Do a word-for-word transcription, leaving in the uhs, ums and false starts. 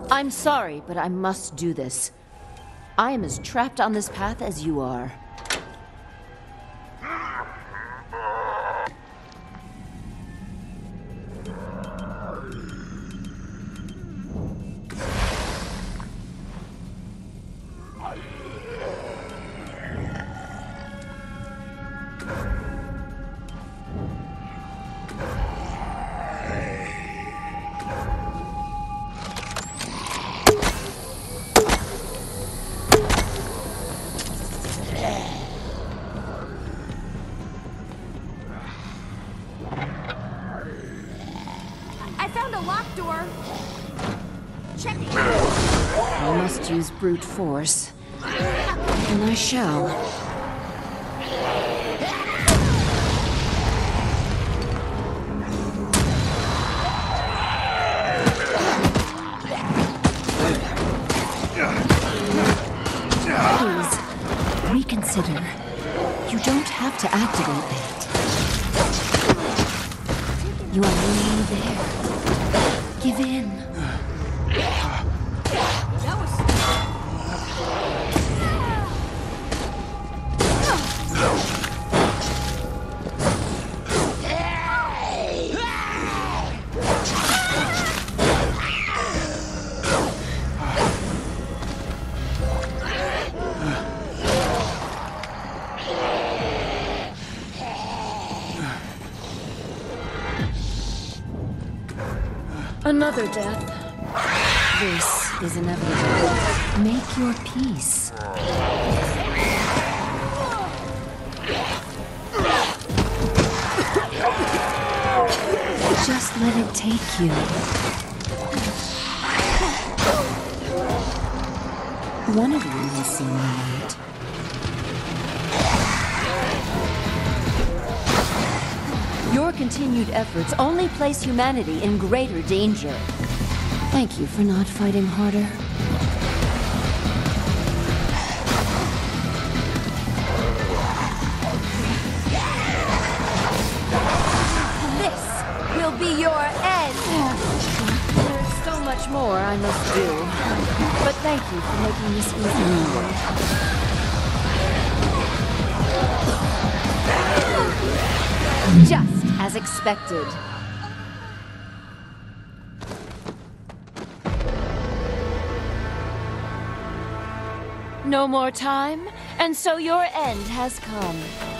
I'm sorry, but I must do this. I am as trapped on this path as you are. I must use brute force, and I shall. Please, reconsider. You don't have to activate that. You are nearly there. Give in. Another death. This is inevitable. Make your peace. Just let it take you. One of you will see moonlight. Your continued efforts only place humanity in greater danger. Thank you for not fighting harder. This will be your end. There's so much more I must do. But thank you for making this easy. Just as expected. No more time, and so your end has come.